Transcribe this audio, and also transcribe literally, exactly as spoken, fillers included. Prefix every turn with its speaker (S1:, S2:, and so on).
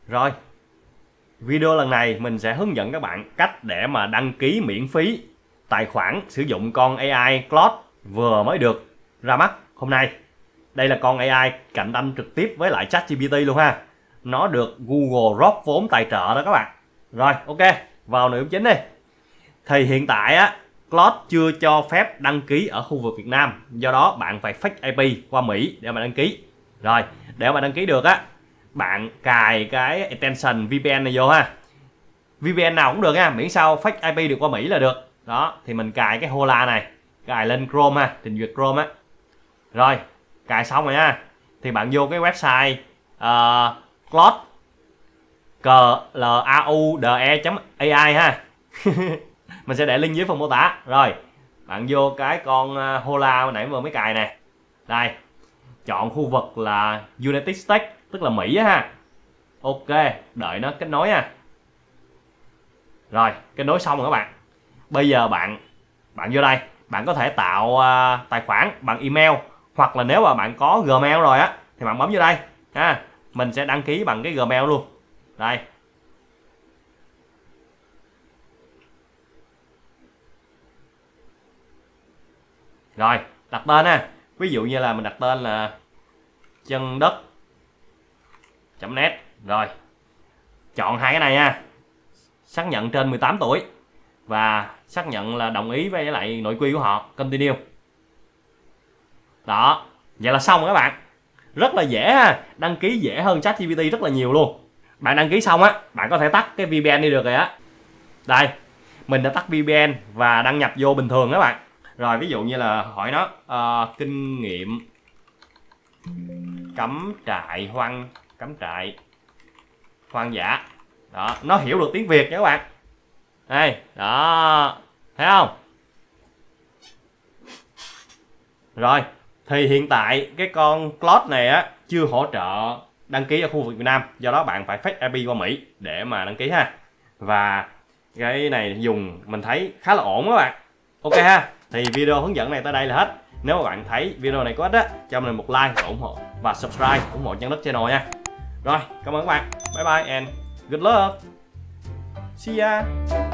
S1: Rồi, video lần này mình sẽ hướng dẫn các bạn cách để mà đăng ký miễn phí tài khoản sử dụng con a i Claude vừa mới được ra mắt hôm nay. Đây là con a i cạnh tranh trực tiếp với lại ChatGPT luôn ha. Nó được Google rót vốn tài trợ đó các bạn. Rồi, ok, vào nội dung chính đi. Thì hiện tại á, Claude chưa cho phép đăng ký ở khu vực Việt Nam, do đó bạn phải fake i pê qua Mỹ để mà đăng ký. Rồi, để mà đăng ký được á, bạn cài cái extension vê pê en này vô ha. vê pê en nào cũng được nha, miễn sao fake i pê được qua Mỹ là được. Đó, thì mình cài cái Hola này, cài lên Chrome ha, trình duyệt Chrome á. Rồi, cài xong rồi nha. Thì bạn vô cái website uh, Claude claude chấm a i ha. Mình sẽ để link dưới phần mô tả. Rồi, bạn vô cái con uh, Hola hồi nãy vừa mới cài nè. Đây, chọn khu vực là United States, tức là Mỹ á ha. Ok, đợi nó kết nối nha. Rồi, kết nối xong rồi các bạn. Bây giờ bạn bạn vô đây, bạn có thể tạo uh, tài khoản bằng email, hoặc là nếu mà bạn có Gmail rồi á thì bạn bấm vô đây ha. Mình sẽ đăng ký bằng cái Gmail luôn. Đây. Rồi, đặt tên ha. Ví dụ như là mình đặt tên là chân đất chấm net. Rồi, chọn hai cái này nha. Xác nhận trên mười tám tuổi và xác nhận là đồng ý với lại nội quy của họ, continue. Đó, vậy là xong rồi các bạn. Rất là dễ ha, đăng ký dễ hơn ChatGPT rất là nhiều luôn. Bạn đăng ký xong á, bạn có thể tắt cái vê pê en đi được rồi á. Đây, mình đã tắt vê pê en và đăng nhập vô bình thường các bạn. Rồi, ví dụ như là hỏi nó uh, kinh nghiệm cắm trại hoang cắm trại hoang dã. Đó, nó hiểu được tiếng Việt nha các bạn. Đây, đó, thấy không? Rồi, thì hiện tại cái con Claude này á chưa hỗ trợ đăng ký ở khu vực Việt Nam, do đó bạn phải fake i pê qua Mỹ để mà đăng ký ha. Và cái này dùng mình thấy khá là ổn các bạn. Ok ha, thì video hướng dẫn này tới đây là hết. Nếu mà bạn thấy video này có ích á, cho mình một like ủng hộ và subscribe ủng hộ Chân Đất Channel nha. Rồi, cảm ơn các bạn. Bye bye and good luck. See ya.